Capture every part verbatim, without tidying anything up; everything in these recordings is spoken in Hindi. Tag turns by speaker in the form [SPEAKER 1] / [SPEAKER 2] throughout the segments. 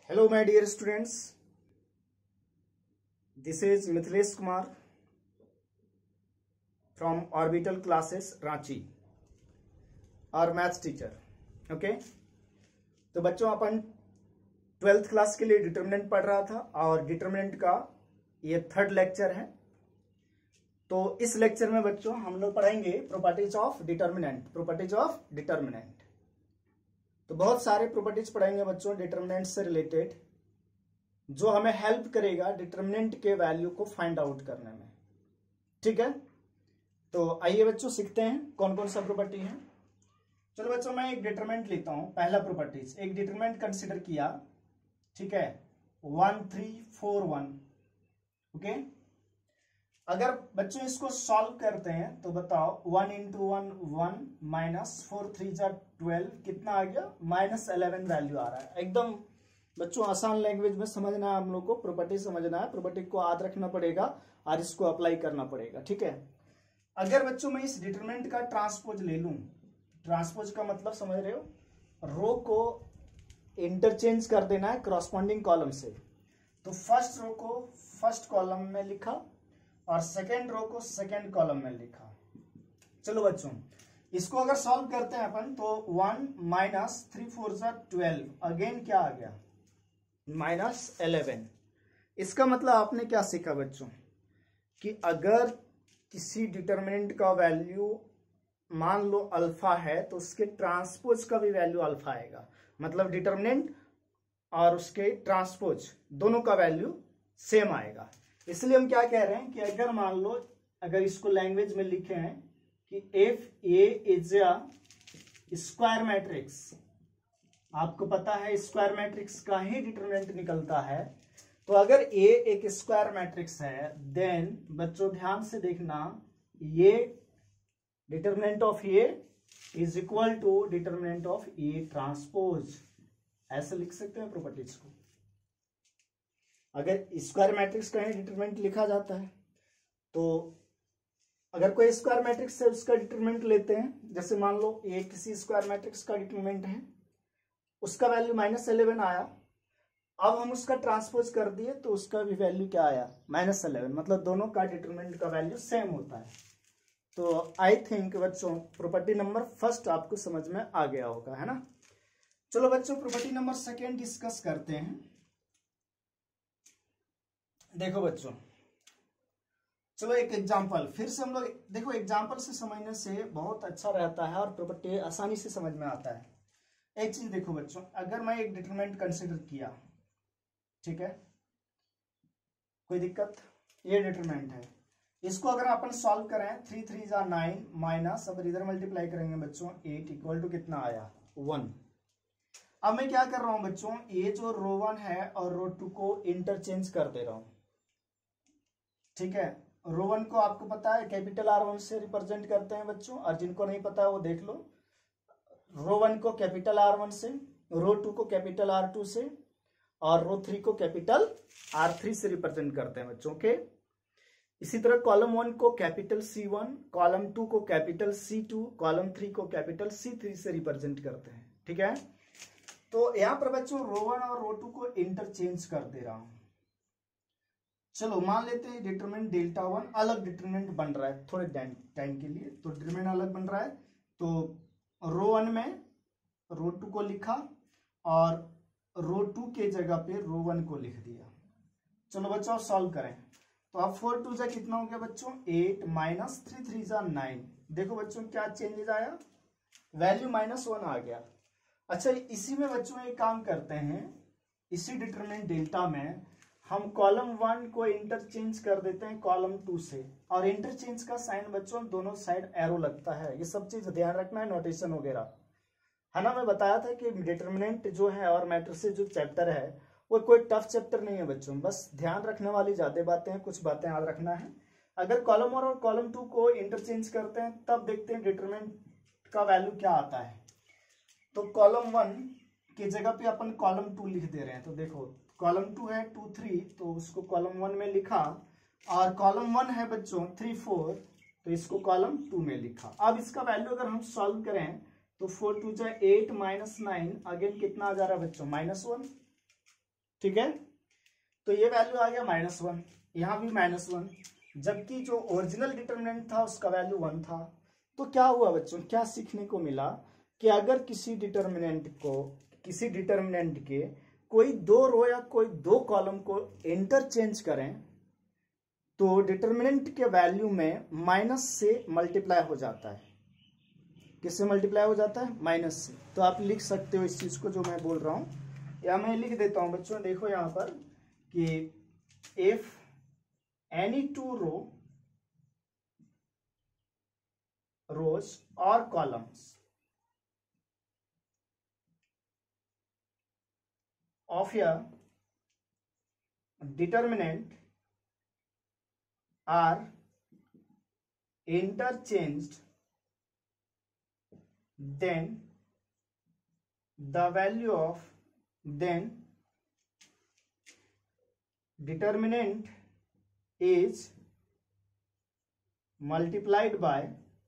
[SPEAKER 1] Hello my dear students, this is Mithilesh Kumar from Orbital Classes Ranchi और मैथ्स टीचर। ओके, तो बच्चों अपन ट्वेल्थ क्लास के लिए डिटर्मिनेंट पढ़ रहा था और डिटर्मिनेंट का ये थर्ड लेक्चर है। तो इस लेक्चर में बच्चों हम लोग पढ़ेंगे properties of determinant. Properties of determinant तो बहुत सारे प्रॉपर्टीज पढ़ेंगे बच्चों डिटर्मिनेंट से रिलेटेड, जो हमें हेल्प करेगा डिटर्मिनेंट के वैल्यू को फाइंड आउट करने में। ठीक है, तो आइए बच्चों सीखते हैं कौन कौन सा प्रॉपर्टी है। चलो बच्चों, मैं एक डिटरमिनेंट लेता हूं। पहला प्रॉपर्टीज, एक डिटरमिनेंट कंसिडर किया, ठीक है, one three four one. Okay, अगर बच्चों इसको सॉल्व करते हैं तो बताओ one into one one minus four three जा ट्वेल्व, कितना आ गया? माइनस इलेवन वैल्यू आ रहा है। एकदम बच्चों आसान लैंग्वेज में समझना है हम लोग को, प्रॉपर्टी समझना है, प्रॉपर्टी को याद रखना पड़ेगा और इसको अप्लाई करना पड़ेगा। ठीक है, अगर बच्चों मैं इस डिटरमिनेंट का ट्रांसपोज ले लूं, ट्रांसपोज का मतलब समझ रहे हो, रो को इंटरचेंज कर देना है करस्पॉन्डिंग कॉलम से। तो फर्स्ट रो को फर्स्ट कॉलम में लिखा और सेकेंड रो को सेकेंड कॉलम में लिखा। चलो बच्चों, इसको अगर सॉल्व करते हैं अपन तो वन माइनस थ्री फोर जा ट्वेल्व, अगेन क्या आ गया? Minus eleven. इसका मतलब आपने क्या सीखा बच्चों कि अगर किसी डिटरमिनेंट का वैल्यू मान लो अल्फा है तो उसके ट्रांसपोज का भी वैल्यू अल्फा आएगा। मतलब डिटरमिनेंट और उसके ट्रांसपोज दोनों का वैल्यू सेम आएगा। इसलिए हम क्या कह रहे हैं कि अगर मान लो, अगर इसको लैंग्वेज में लिखे हैं कि if A is a square matrix, आपको पता है स्क्वायर मैट्रिक्स का ही डिटरमिनेंट निकलता है। तो अगर ए एक स्क्वायर मैट्रिक्स है देन बच्चों ध्यान से देखना, ये determinant of A is equal to determinant of A transpose. ऐसे लिख सकते हैं प्रॉपर्टीज को। अगर स्क्वायर मैट्रिक्स का ही डिटरमिनेंट लिखा जाता है तो अगर कोई स्क्वायर मैट्रिक्स है उसका डिटरमिनेंट लेते हैं, जैसे मान लो ए किसी स्क्वायर मैट्रिक्स का डिटरमिनेंट है, उसका वैल्यू माइनस इलेवन आया, अब हम उसका ट्रांसपोज कर दिए तो उसका भी वैल्यू क्या आया? Minus eleven. मतलब दोनों का डिटरमिनेंट का वैल्यू सेम होता है। तो आई थिंक बच्चों प्रॉपर्टी नंबर फर्स्ट आपको समझ में आ गया होगा, है ना। चलो बच्चों प्रॉपर्टी नंबर सेकेंड डिस्कस करते हैं। देखो बच्चों, चलो एक एग्जांपल फिर से हम लोग देखो, एग्जांपल से समझने से बहुत अच्छा रहता है और प्रॉपर्टी आसानी से समझ में आता है। एक चीज देखो बच्चों, अगर मैं एक डिटरमिनेंट कंसीडर किया, ठीक है, कोई दिक्कत, ये डिटरमिनेंट है, इसको अगर अपन सॉल्व करें थ्री थ्री जा नाइन माइनस, अब इधर मल्टीप्लाई करेंगे बच्चों एट इक्वल टू कितना आया? वन। अब मैं क्या कर रहा हूं बच्चों, ये जो रो वन है और रो टू को इंटरचेंज कर दे रहा हूं। ठीक है, रो वन को आपको पता है कैपिटल आर वन से रिप्रेजेंट करते हैं बच्चों, और जिनको नहीं पता है वो देख लो। रो वन को कैपिटल आर वन से, रो टू को कैपिटल आर टू से, और रो थ्री को कैपिटल आर थ्री से रिप्रेजेंट करते हैं बच्चों के। इसी तरह कॉलम वन को capital C one, column two को capital C two, column three को कैपिटल सी थ्री से रिप्रेजेंट करते हैं। ठीक है, तो यहां पर बच्चों रो वन और रो टू को इंटरचेंज कर दे रहा हूं। चलो मान लेते हैं डिटरमिनेंट डेल्टा वन अलग डिटरमिनेंट बन रहा है थोड़े टाइम के लिए, तो डिटरमिनेंट अलग बन रहा है। तो रो वन में रो टू को लिखा और रो टू के जगह पे रो वन को लिख दिया। चलो बच्चों सॉल्व करें तो अब फोर टू जा कितना हो गया बच्चों? एट माइनस थ्री थ्री जा नाइन। देखो बच्चों क्या चेंजेस आया? वैल्यू माइनस वन आ गया। अच्छा, इसी में बच्चों एक काम करते हैं, इसी डिटरमिनेंट डेल्टा में हम कॉलम वन को इंटरचेंज कर देते हैं कॉलम टू से, और इंटरचेंज का साइन बच्चों दोनों साइड एरो लगता है। ये सब चीज ध्यान रखना है, नोटेशन वगैरह, है ना। मैं बताया था कि डिटरमिनेंट जो है और मैट्रिसेस जो चैप्टर है वो कोई टफ चैप्टर नहीं है बच्चों, बस ध्यान रखने वाली ज्यादा बातें हैं, कुछ बातें याद रखना है। अगर कॉलम वन और कॉलम टू को इंटरचेंज करते हैं तब देखते हैं डिटरमिनेंट का वैल्यू क्या आता है। तो कॉलम वन की जगह पे अपन कॉलम टू लिख दे रहे हैं। तो देखो कॉलम टू है टू थ्री, तो उसको कॉलम वन में लिखा, और कॉलम वन है बच्चों थ्री फोर, तो इसको कॉलम टू में लिखा। अब इसका वैल्यू अगर हम सॉल्व करें तो फोर टू जा एट माइनस नाइन, अगेन कितना आ जा रहा है बच्चों? Minus one. ठीक है, तो ये वैल्यू आ गया माइनस वन, यहाँ भी माइनस वन, जबकि जो ओरिजिनल डिटरमिनेंट था उसका वैल्यू वन था। तो क्या हुआ बच्चों, क्या सीखने को मिला कि अगर किसी डिटरमिनेंट को किसी डिटरमिनेंट के कोई दो रो या कोई दो कॉलम को इंटरचेंज करें तो डिटरमिनेंट के वैल्यू में माइनस से मल्टीप्लाई हो जाता है। किससे मल्टीप्लाई हो जाता है? माइनस से। तो आप लिख सकते हो इस चीज को जो मैं बोल रहा हूं, या मैं लिख देता हूं बच्चों, देखो यहां पर कि if any two row rows और columns of a determinant are interchanged, then the value of then determinant is multiplied by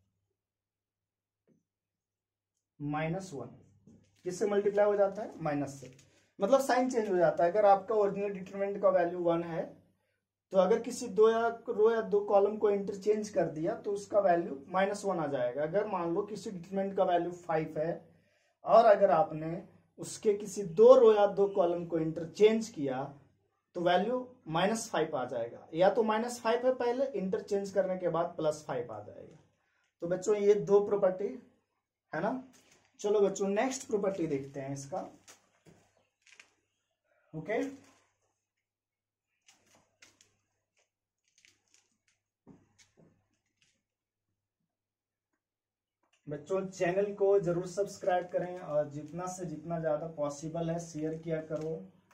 [SPEAKER 1] minus one. किससे मल्टीप्लाई हो जाता है? माइनस से, मतलब साइन चेंज हो जाता है। अगर आपका ओरिजिनल डिटरमिनेंट का वैल्यू वन है तो अगर किसी दो या रो या दो कॉलम को इंटरचेंज कर दिया तो उसका वैल्यू माइनस वन आ जाएगा। अगर मान लो किसी डिटरमिनेंट का वैल्यू फाइव है और अगर आपने उसके किसी दो रो या दो कॉलम को इंटरचेंज किया तो वैल्यू माइनस फाइव आ जाएगा, या तो माइनस फाइव है पहले, इंटरचेंज करने के बाद प्लस फाइव आ जाएगा। तो बच्चों ये दो प्रॉपर्टी है ना। चलो बच्चों नेक्स्ट प्रॉपर्टी देखते हैं इसका। Okay okay? बच्चों चैनल को जरूर सब्सक्राइब करें और जितना से जितना ज्यादा पॉसिबल है शेयर किया करो।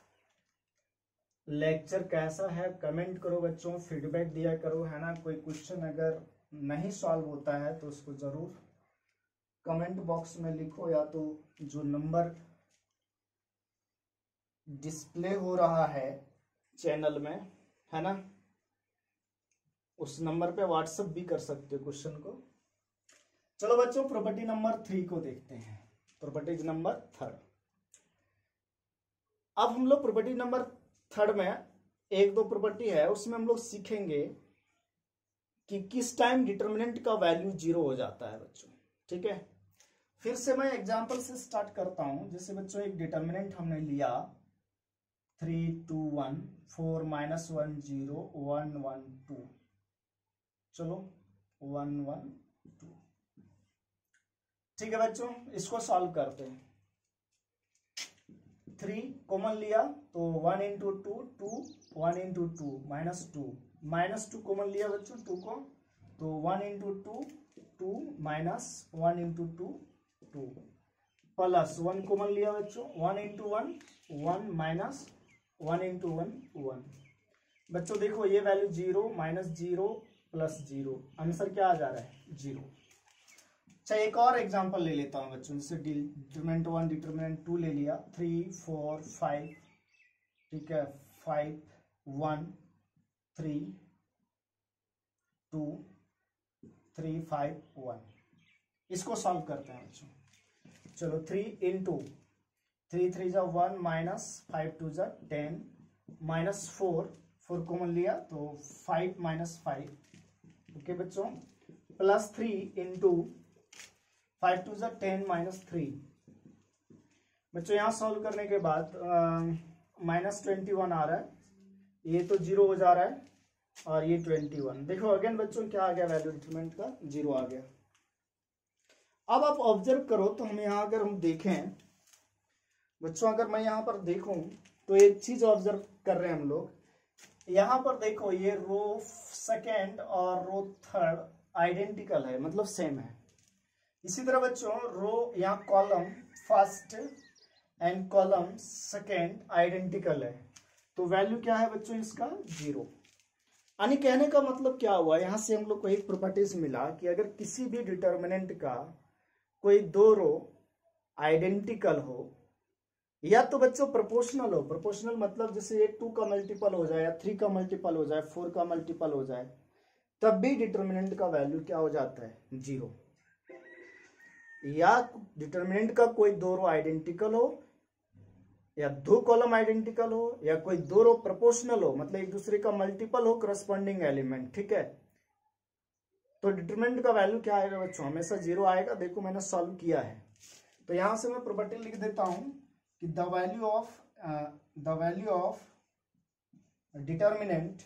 [SPEAKER 1] लेक्चर कैसा है कमेंट करो बच्चों, फीडबैक दिया करो, है ना। कोई क्वेश्चन अगर नहीं सॉल्व होता है तो उसको जरूर कमेंट बॉक्स में लिखो, या तो जो नंबर डिस्प्ले हो रहा है चैनल में, है ना, उस नंबर पे व्हाट्सएप भी कर सकते हो क्वेश्चन को। चलो बच्चों प्रॉपर्टी नंबर थ्री को देखते हैं, प्रॉपर्टीज नंबर थर्ड। अब हम लोग प्रॉपर्टी नंबर थर्ड में एक दो प्रॉपर्टी है, उसमें हम लोग सीखेंगे कि किस टाइम डिटरमिनेंट का वैल्यू जीरो हो जाता है बच्चों। ठीक है, फिर से मैं एग्जांपल से स्टार्ट करता हूं। जैसे बच्चों एक डिटरमिनेंट हमने लिया three two one four minus one zero one one two, चलो वन वन टू। ठीक है बच्चों, इसको सॉल्व करते हैं। थ्री कॉमन लिया तो one into two two, one into two minus two, minus two common लिया बच्चों टू को, तो one into two two minus one into two two, plus one common लिया बच्चों, one into one one minus one into one one. बच्चों देखो ये value zero minus zero plus zero, answer क्या आ जा रहा है? जीरो। अच्छा एक और एग्जांपल ले लेता हूं बच्चों, जैसे डिटरमिनेंट वन डिटरमिनेंट टू ले लिया, थ्री फोर फाइव, ठीक है, five one three two three five one. इसको सॉल्व करते हैं बच्चों। चलो थ्री इंटू थ्री थ्री जा वन माइनस फाइव टू जा ten minus four, four common लिया तो फाइव माइनस फाइव, ओके बच्चों, plus three into five two जा टेन माइनस थ्री। बच्चों यहां सॉल्व करने के बाद माइनस ट्वेंटी वन आ रहा है, ये तो जीरो हो जा रहा है, और ये ट्वेंटी वन। देखो अगेन बच्चों क्या आ गया वैल्यू डिटरमिनेंट का? जीरो आ गया। अब आप ऑब्जर्व करो तो हम यहां अगर हम देखें बच्चों, अगर मैं यहां पर देखूं तो एक चीज ऑब्जर्व कर रहे हैं हम लोग, यहां पर देखो ये रो सेकेंड और रो थर्ड आइडेंटिकल है, मतलब सेम है। इसी तरह बच्चों रो यहाँ column first and column second identical है, तो वैल्यू क्या है बच्चों इसका? जीरो। यानी कहने का मतलब क्या हुआ, यहां से हम लोग को एक प्रॉपर्टीज मिला कि अगर किसी भी डिटरमिनेंट का कोई दो रो आइडेंटिकल हो या तो बच्चों प्रोपोर्शनल हो, प्रोपोर्शनल मतलब जैसे ये टू का मल्टीपल हो जाए या थ्री का मल्टीपल हो जाए, फोर का मल्टीपल हो जाए, तब भी डिटरमिनेंट का वैल्यू क्या हो जाता है? जीरो। या डिटरमिनेंट का कोई दो रो आइडेंटिकल हो या दो कॉलम आइडेंटिकल हो या कोई दो रो प्रोपोर्शनल हो, मतलब एक दूसरे का मल्टीपल हो करस्पॉन्डिंग एलिमेंट, ठीक है। तो डिटरमिनेंट का वैल्यू क्या आएगा बच्चों, हमेशा जीरो आएगा। देखो मैंने सॉल्व किया है, तो यहां से मैं प्रॉपर्टी लिख देता हूं कि the value of the value of determinant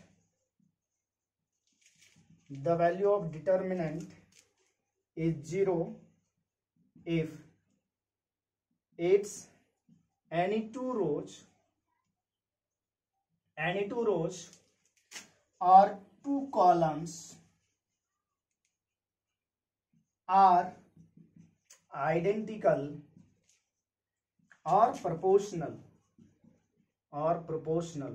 [SPEAKER 1] the value of determinant is zero if it's any two rows any two rows or two columns are identical or proportional or proportional।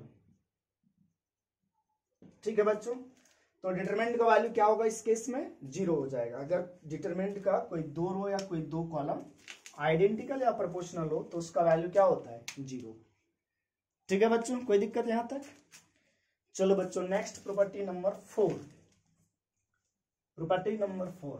[SPEAKER 1] ठीक है बच्चों, तो डिटरमिनेंट का वैल्यू क्या होगा इस केस में, जीरो हो जाएगा। अगर डिटरमिनेंट का कोई दो रो या कोई दो कॉलम आइडेंटिकल या प्रोपोर्शनल हो तो उसका वैल्यू क्या होता है, जीरो। ठीक है बच्चों, कोई दिक्कत यहां तक। चलो बच्चों next property number four property number four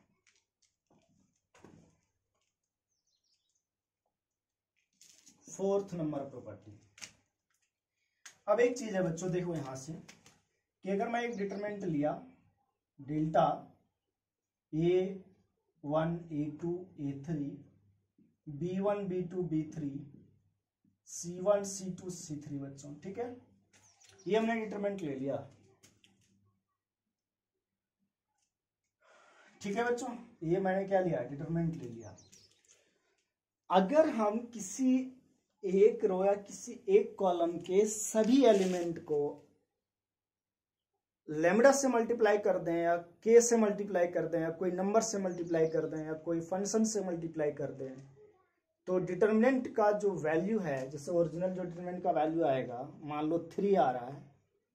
[SPEAKER 1] fourth number property. अब एक चीज है बच्चों, देखो यहां से कि अगर मैं एक डिटरमिनेंट लिया delta A one A two A three B one B two B three C one C two C three बच्चों, ठीक है, ये हमने डिटरमिनेंट ले लिया। ठीक है बच्चों, ये मैंने क्या लिया, डिटरमिनेंट ले लिया। अगर हम किसी एक रो या किसी एक कॉलम के सभी एलिमेंट को लैम्डा से मल्टीप्लाई कर दें या के से मल्टीप्लाई कर दें या कोई नंबर से मल्टीप्लाई कर दें या कोई फंक्शन से मल्टीप्लाई कर दें, तो डिटरमिनेंट का जो वैल्यू है, जैसे ओरिजिनल जो डिटरमिनेंट का वैल्यू आएगा, मान लो थ्री आ रहा है,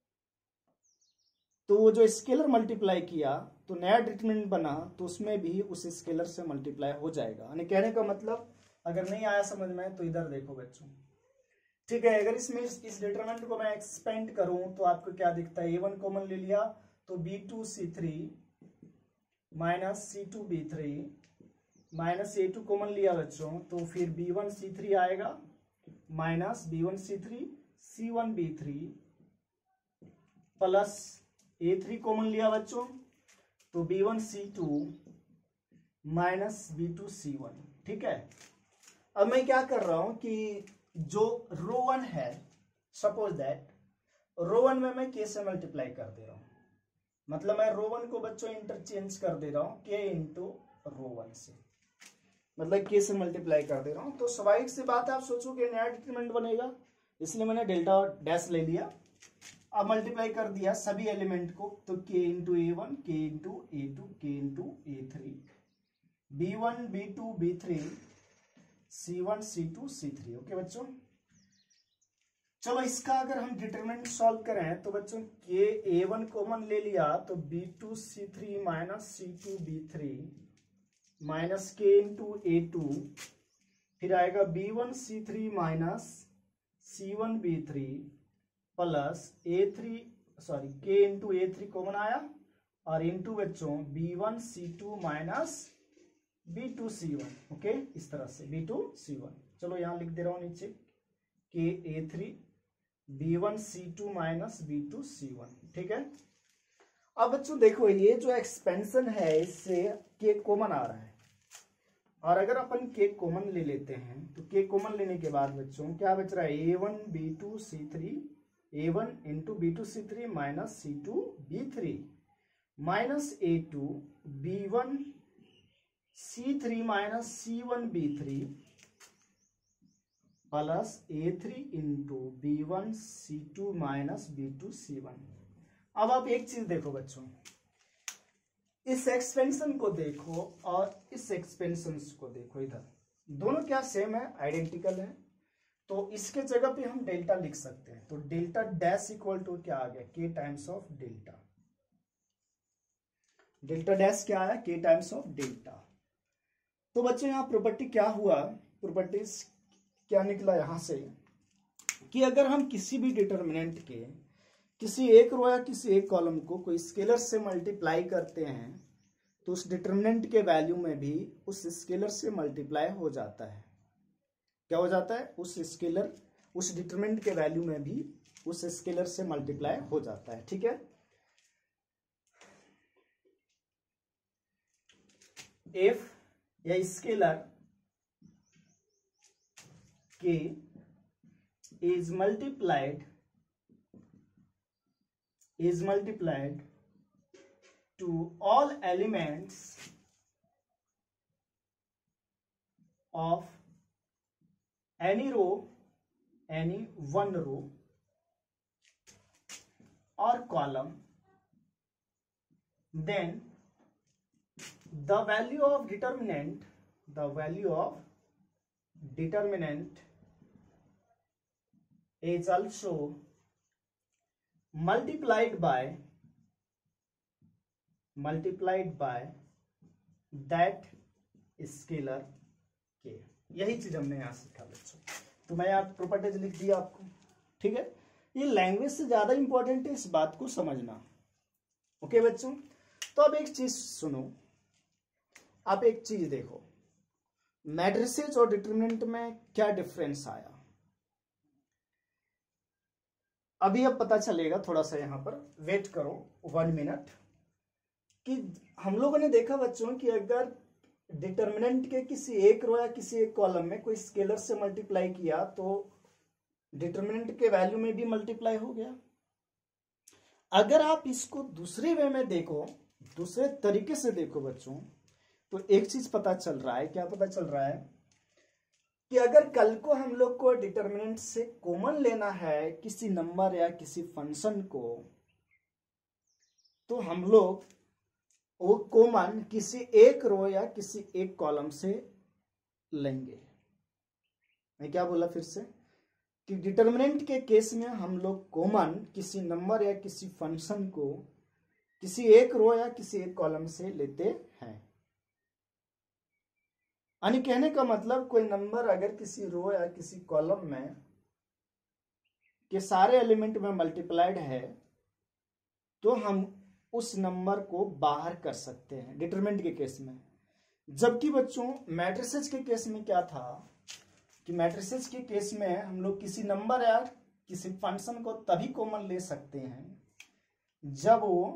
[SPEAKER 1] तो वो जो स्केलर मल्टीप्लाई किया तो नया डिटरमिनेंट बना, तो उसमें भी उस स्केलर से मल्टीप्लाई हो जाएगा। यानी कहने का मतलब, अगर नहीं आया समझ में तो इधर देखो बच्चों, ठीक है। अगर इसमें इस डिटरमिनेंट को मैं एक्सपेंड करूं तो आपको क्या दिखता है, ए वन कॉमन ले लिया तो B two C three minus C two B three minus A two common लिया बच्चों, तो फिर बी वन सी थ्री आएगा minus B one C three C one B three plus A three common लिया बच्चों, तो B one C two minus B two C one. ठीक है, अब मैं क्या कर रहा हूं कि जो रो वन है, सपोज दैट रो वन में मैं के से मल्टीप्लाई कर दे रहा हूं, मतलब मैं रो वन को बच्चों इंटरचेंज कर दे रहा हूं के इंटू रो वन से, मतलब के से मल्टीप्लाई कर दे रहा हूं। तो स्वाभाविक सी बात है, आप सोचोगे नया डिटरमिनेंट बनेगा, इसलिए मैंने डेल्टा डैश ले लिया। अब मल्टीप्लाई कर दिया सभी एलिमेंट को, तो K into A one K into A two K into A three B one B two B three C one C two C three. Okay बच्चों, चलो इसका अगर हम डिटरमिनेंट सॉल्व करें तो बच्चों के ए वन कॉमन ले लिया तो B two C three minus C two B three minus K into A two, फिर आएगा B one C three minus C one B three plus A three sorry K into A three common आया और इंटू बच्चों B one C two minus B two C one. Okay, इस तरह से बी टू सी वन। चलो यहां लिख दे रहा हूं नीचे K A three B one C two minus B two C one. ठीक है, अब बच्चों देखो ये जो एक्सपेंशन है इससे के कॉमन आ रहा है, और अगर अपन के कॉमन ले लेते हैं तो के कॉमन लेने के बाद बच्चों क्या बच रहा है, A one B two C three A one into B two C three minus C two B three minus A two B one C three minus C one B three plus A three into B one C two minus B two C one. अब आप एक चीज देखो बच्चों, इस एक्सपेंशन को देखो और इस एक्सपेंशन को देखो, इधर दोनों क्या सेम है, आइडेंटिकल है, तो इसके जगह पे हम डेल्टा लिख सकते हैं। तो डेल्टा डैश इक्वल टू क्या आ गया, K times of delta. Delta dash क्या आया, के टाइम्स ऑफ डेल्टा। तो बच्चों यहाँ प्रॉपर्टी क्या हुआ, प्रॉपर्टीज क्या निकला यहां से कि अगर हम किसी भी डिटरमिनेंट के किसी एक रो या किसी एक कॉलम को कोई स्केलर से मल्टीप्लाई करते हैं तो उस डिटरमिनेंट के वैल्यू में भी उस स्केलर से मल्टीप्लाई हो जाता है। क्या हो जाता है, उस स्केलर उस डिटरमिनेंट के वैल्यू में भी उस स्केलर से मल्टीप्लाई हो जाता है। ठीक है, इफ या स्केलर के is multiplied is multiplied to all elements of any row, any one row or column, then the value of determinant the value of determinant is also multiplied by multiplied by that scalar k। यही चीज हमने यहां सीखा बच्चों। तो मैं यहाँ प्रॉपर्टीज लिख दिया आपको। ठीक है, ये लैंग्वेज से ज्यादा इंपॉर्टेंट है इस बात को समझना। ओके बच्चों, तो अब एक चीज सुनो, आप एक चीज देखो, मैट्रिसेस और डिटरमिनेंट में क्या डिफरेंस आया अभी अब पता चलेगा। थोड़ा सा यहां पर वेट करो वन मिनट, कि हम लोगों ने देखा बच्चों कि अगर डिटरमिनेंट के किसी एक रो या किसी एक कॉलम में कोई स्केलर से मल्टीप्लाई किया तो डिटरमिनेंट के वैल्यू में भी मल्टीप्लाई हो गया। अगर आप इसको दूसरे वे में देखो, दूसरे तरीके से देखो बच्चों, तो एक चीज पता चल रहा है। क्या पता चल रहा है कि अगर कल को हम लोग को डिटरमिनेंट से कॉमन लेना है किसी नंबर या किसी फंक्शन को, तो हम लोग वो कॉमन किसी एक रो या किसी एक कॉलम से लेंगे। मैं क्या बोला फिर से, कि डिटरमिनेंट के केस में हम लोग कॉमन किसी नंबर या किसी फंक्शन को किसी एक रो या किसी एक कॉलम से लेते हैं। यानी कहने का मतलब कोई नंबर अगर किसी रो या किसी कॉलम में के सारे एलिमेंट में मल्टीप्लाइड है तो हम उस नंबर को बाहर कर सकते हैं डिटरमिनेंट के केस में। जबकि बच्चों मैट्रिसेस के केस में क्या था कि मैट्रिसेस के केस में हम लोग किसी नंबर या किसी फंक्शन को तभी कॉमन ले सकते हैं जब वो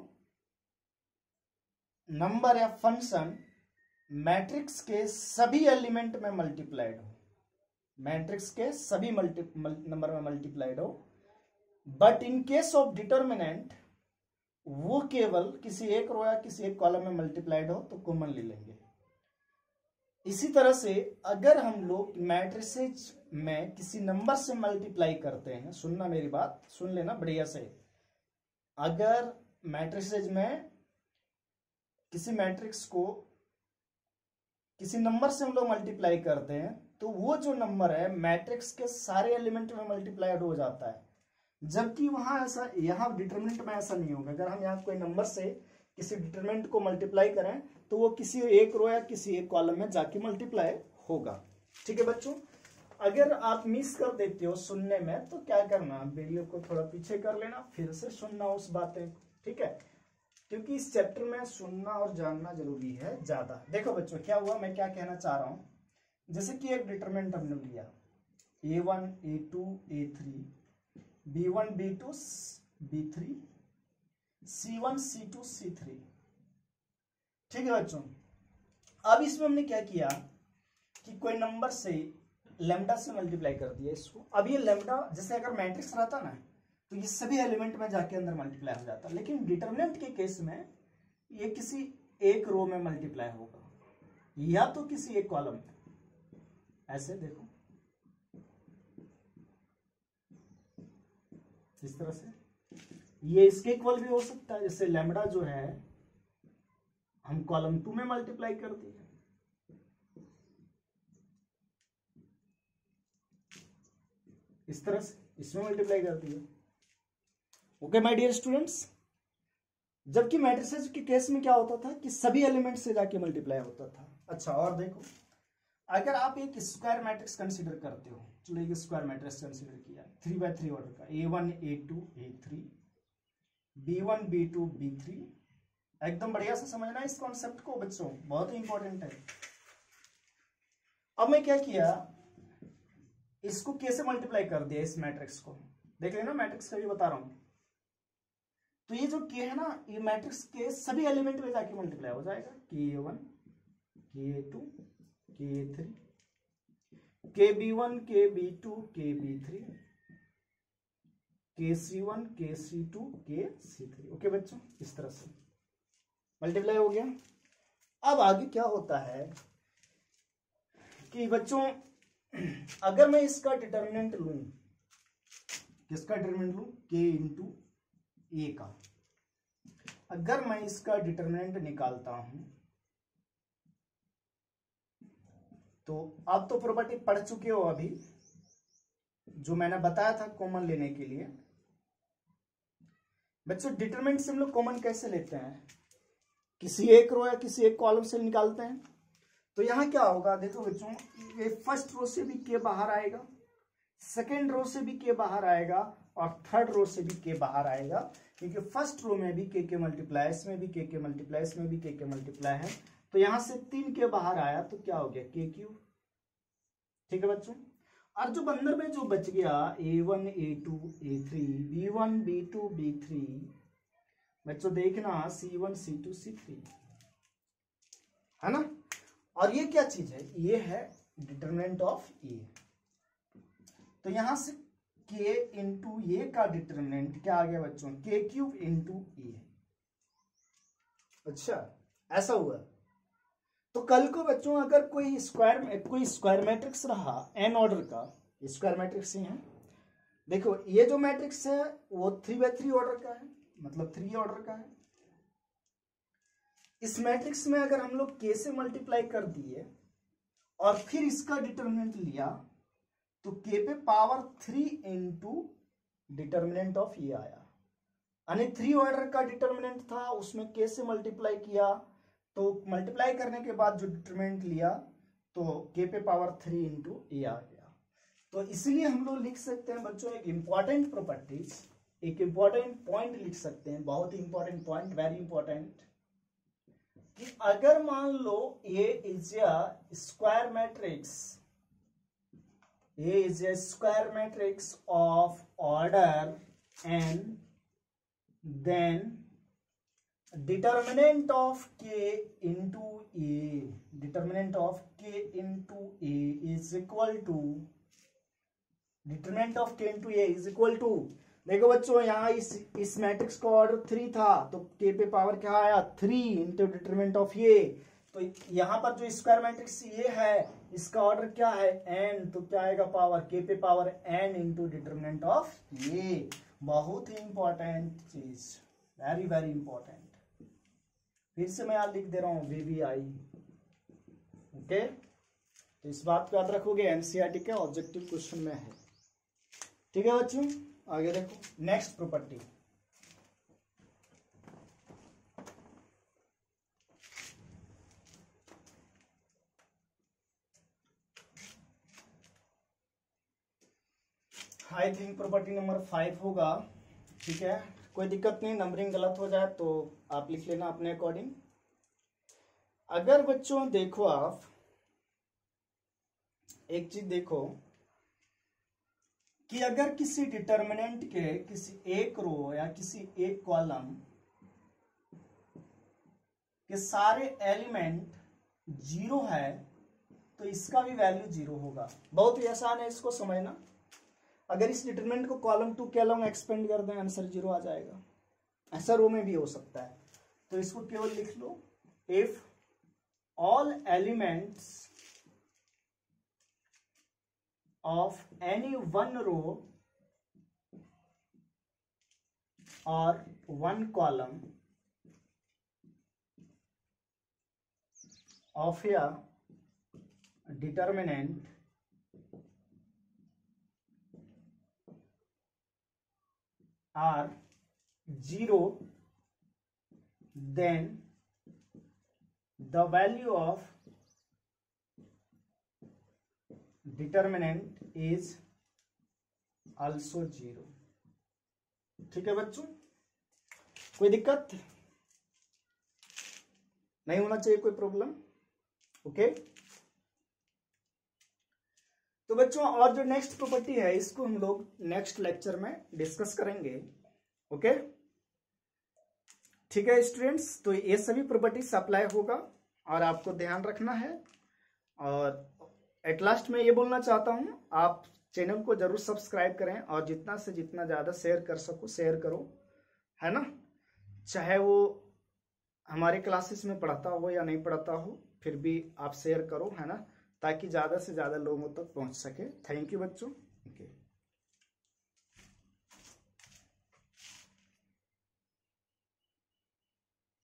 [SPEAKER 1] नंबर या फंक्शन मैट्रिक्स के सभी एलिमेंट में मल्टीप्लाइड हो, मैट्रिक्स के सभी मल्टी नंबर में मल्टीप्लाइड हो। But in case of determinant वो केवल किसी एक रो या किसी एक कॉलम में मल्टीप्लाइड हो तो कॉमन ले लेंगे। इसी तरह से अगर हम लोग मैट्रिसेस में किसी नंबर से मल्टीप्लाई करते हैं, सुनना मेरी बात, सुन लेना बढ़िया से, अगर मैट्रिसेस में किसी मैट्रिक्स को किसी नंबर से हम लोग मल्टीप्लाई करते हैं तो वो जो नंबर है मैट्रिक्स के सारे एलिमेंट में मल्टीप्लाइड हो जाता है। जबकि वहां ऐसा, यहाँ डिटरमिनेंट में ऐसा नहीं होगा। अगर हम यहाँ कोई नंबर से किसी डिटरमिनेंट को मल्टीप्लाई करें तो वो किसी एक रो या किसी एक कॉलम में जाके मल्टीप्लाई होगा। ठीक है बच्चों, अगर आप मिस कर देते हो सुनने में तो क्या करना, वीडियो को थोड़ा पीछे कर लेना, फिर से सुनना उस बातें। ठीक है, क्योंकि इस चैप्टर में सुनना और जानना जरूरी है ज्यादा। देखो बच्चों क्या हुआ, मैं क्या कहना चाह रहा हूं, जैसे कि एक डिटरमिनेंट हमने लिया A one A two A three, B one B two B three, C one C two C three. ठीक है बच्चों, अब इसमें हमने क्या किया कि कोई नंबर से लैम्डा से मल्टीप्लाई कर दिया इसको। अब ये लैम्डा जैसे अगर मैट्रिक्स रहता ना तो ये सभी एलिमेंट में जाके अंदर मल्टीप्लाई हो जाता, लेकिन डिटरमिनेंट के केस में ये किसी एक रो में मल्टीप्लाई होगा या तो किसी एक कॉलम में। ऐसे देखो इस तरह से, ये इसके इक्वल भी हो सकता है। जैसे लैम्डा जो है हम कॉलम टू में मल्टीप्लाई कर दिए, इस तरह से इसमें मल्टीप्लाई कर दिए। ओके माय डियर स्टूडेंट्स, जबकि मैट्रिसेस के केस में क्या होता था कि सभी एलिमेंट से जाके मल्टीप्लाई होता था। अच्छा और देखो, अगर आप एक स्क्वायर मैट्रिक्स कंसीडर करते हो, चलो एक स्क्वायर मैट्रिक्स कंसीडर किया थ्री बाय थ्री ऑर्डर का, A one A two A three, B one B two B three. एकदम बढ़िया से समझना इस कॉन्सेप्ट को बच्चों, बहुत ही इंपॉर्टेंट है। अब मैं क्या किया इसको के से मल्टीप्लाई कर दिया, इस मैट्रिक्स को देख लेना, मैट्रिक्स का भी बता रहा हूं। तो ये जो के है ना, ये मैट्रिक्स के सभी एलिमेंट में जाके मल्टीप्लाई हो जाएगा, के वन, के to, K three, K B one, K B two, K B three, K C one, के सी टू, के सी थ्री। ओके बच्चों, इस तरह से मल्टीप्लाई हो गया। अब आगे क्या होता है कि बच्चों अगर मैं इसका डिटर्मिनेंट लूं, किसका डिटर्मिनेंट लूं, के इंटू ए का, अगर मैं इसका डिटर्मिनेंट निकालता हूं तो आप तो प्रॉपर्टी पढ़ चुके हो अभी, जो मैंने बताया था कॉमन लेने के लिए। बच्चों डिटरमिनेंट से हम लोग कॉमन कैसे लेते हैं, किसी एक रो या किसी एक कॉलम से निकालते हैं। तो यहां क्या होगा, देखो बच्चों, ये फर्स्ट रो से भी के बाहर आएगा, सेकेंड रो से भी के बाहर आएगा, और थर्ड रो से भी के बाहर आएगा, क्योंकि फर्स्ट रो में भी के के मल्टीप्लाई, इसमें भी के के मल्टीप्लाई, इसमें भी के के मल्टीप्लाई है। तो यहां से तीन के बाहर आया तो क्या हो गया, के क्यूब। ठीक है बच्चों, और जो अंदर में जो बच गया A one, A two, A three, B one, B two, B three, बच्चों देखना C one, C two, C three, है ना। और ये क्या चीज है, ये है डिटरमिनेंट ऑफ ए। तो यहां से के इंटू ए का डिटरमिनेंट क्या आ गया बच्चों, के क्यूब इंटू ए। अच्छा ऐसा हुआ। तो कल को बच्चों अगर कोई स्क्वायर कोई स्क्वायर मैट्रिक्स रहा एन ऑर्डर का, स्क्वायर मैट्रिक्स ही है, देखो ये जो मैट्रिक्स है वो थ्री बाय थ्री ऑर्डर का है, मतलब थ्री ऑर्डर का है। इस मैट्रिक्स में अगर हम लोग के से मल्टीप्लाई कर दिए और फिर इसका डिटरमिनेंट लिया तो के पे power three into determinant of ये आया, यानी थ्री ऑर्डर का डिटर्मिनेंट था, उसमें के से मल्टीप्लाई किया, तो मल्टीप्लाई करने के बाद जो डिटरमिनेंट लिया तो के पे पावर थ्री इंटू ए आ गया। तो इसलिए हम लोग लिख सकते हैं बच्चों एक इंपॉर्टेंट प्रॉपर्टीज, एक इंपॉर्टेंट पॉइंट लिख सकते हैं, बहुत ही इंपॉर्टेंट पॉइंट, वेरी इंपॉर्टेंट, कि अगर मान लो A is a square matrix, A is a square matrix of order n, then determinant of k into A, determinant of k into A is equal to, determinant of k into A is equal to, देखो बच्चों यहाँ इस इस मैट्रिक्स का ऑर्डर थ्री था तो k पे पावर क्या आया, थ्री इंटू डिटरमिनेंट ऑफ ये। तो यहां पर जो स्क्वायर मैट्रिक्स ये है इसका ऑर्डर क्या है, n, तो क्या आएगा पावर k पे power n into determinant of ये। बहुत ही इंपॉर्टेंट चीज, वेरी वेरी इंपॉर्टेंट। फिर से मैं यहां लिख दे रहा हूं वी वी आई। ओके, तो इस बात को याद रखोगे, एनसीईआरटी के ऑब्जेक्टिव क्वेश्चन में है। ठीक है बच्चों, आगे देखो next property. I think property number five होगा। ठीक है, कोई दिक्कत नहीं, नंबरिंग गलत हो जाए तो आप लिख लेना अपने अकॉर्डिंग। अगर बच्चों देखो आप एक चीज देखो कि अगर किसी डिटर्मिनेंट के किसी एक रो या किसी एक कॉलम के सारे एलिमेंट जीरो है तो इसका भी वैल्यू जीरो होगा। बहुत ही आसान है इसको समझना। अगर इस डिटरमिनेंट को कॉलम टू के अलोंग एक्सपेंड कर दें आंसर जीरो आ जाएगा। ऐसा रो में भी हो सकता है, तो इसको केवल लिख लो, if all elements of any one row और one column of a determinant are zero, then the value of determinant is also zero। ठीक है बच्चों, कोई दिक्कत नहीं होना चाहिए, कोई प्रॉब्लम। Okay okay? तो बच्चों और जो नेक्स्ट प्रॉपर्टी है इसको हम लोग नेक्स्ट लेक्चर में डिस्कस करेंगे। ओके ठीक है स्टूडेंट्स, तो ये सभी प्रॉपर्टीज अप्लाई होगा और आपको ध्यान रखना है। और एट लास्ट में ये बोलना चाहता हूं, आप चैनल को जरूर सब्सक्राइब करें और जितना से जितना ज्यादा शेयर कर सको शेयर करो, है ना। चाहे वो हमारे क्लासेस में पढ़ाता हो या नहीं पढ़ाता हो, फिर भी आप शेयर करो, है ना, ताकि ज्यादा से ज्यादा लोगों तक पहुंच सके। थैंक यू बच्चों।